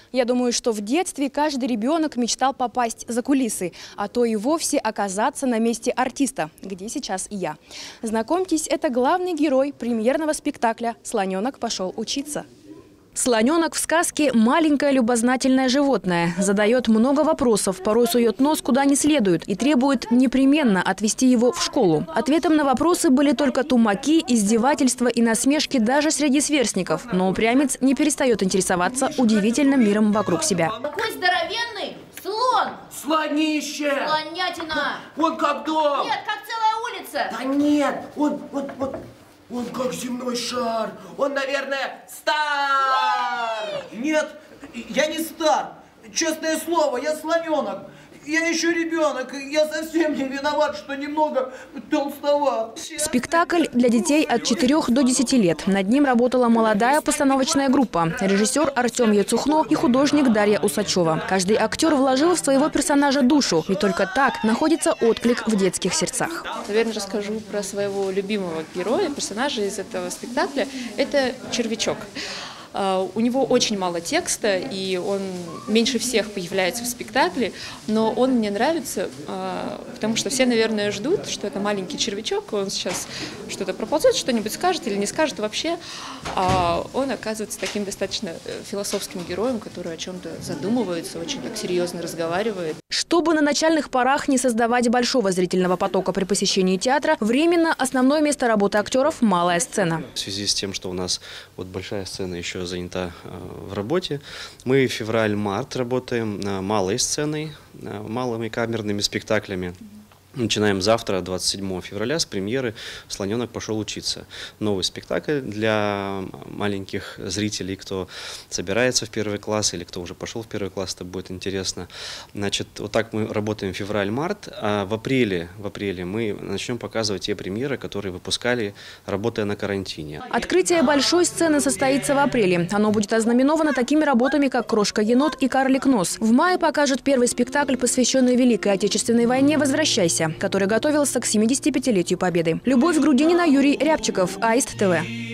Я думаю, что в детстве каждый ребенок мечтал попасть за кулисы, а то и вовсе оказаться на месте артиста, где сейчас и я. Знакомьтесь, это главный герой премьерного спектакля «Слоненок пошел учиться». Слоненок в сказке – маленькое любознательное животное. Задает много вопросов, порой сует нос куда не следует и требует непременно отвести его в школу. Ответом на вопросы были только тумаки, издевательства и насмешки даже среди сверстников. Но упрямец не перестает интересоваться удивительным миром вокруг себя. Какой здоровенный слон! Слонище! Слонятина! Он как дом! Нет, как целая улица! Да нет, он как земной шар. Он, наверное, стар. Нет, я не стар. Честное слово, я слоненок. Я еще ребенок. Я совсем не виноват, что немного толстоват. Спектакль для детей от 4 до 10 лет. Над ним работала молодая постановочная группа. Режиссер Артем Яцухно и художник Дарья Усачева. Каждый актер вложил в своего персонажа душу. Ведь только так находится отклик в детских сердцах. Наверное, расскажу про своего любимого героя, персонажа из этого спектакля. Это червячок. У него очень мало текста, и он меньше всех появляется в спектакле, но он мне нравится, потому что все, наверное, ждут, что это маленький червячок, он сейчас что-то проползет, что-нибудь скажет или не скажет вообще, а он оказывается таким достаточно философским героем, который о чем-то задумывается, очень так серьезно разговаривает. Чтобы на начальных порах не создавать большого зрительного потока при посещении театра, временно основное место работы актеров – малая сцена. В связи с тем, что у нас вот большая сцена еще занята в работе, мы февраль-март работаем малой сценой, малыми камерными спектаклями. Начинаем завтра, 27 февраля, с премьеры «Слоненок пошел учиться». Новый спектакль для маленьких зрителей, кто собирается в первый класс или кто уже пошел в первый класс, это будет интересно. Значит, вот так мы работаем февраль-март, а в апреле мы начнем показывать те премьеры, которые выпускали, работая на карантине. Открытие большой сцены состоится в апреле. Оно будет ознаменовано такими работами, как «Крошка-енот» и «Карлик Нос». В мае покажет первый спектакль, посвященный Великой Отечественной войне «Возвращайся», который готовился к 75-летию Победы. Любовь Грудинина, Юрий Рябчиков, АИСТ ТВ.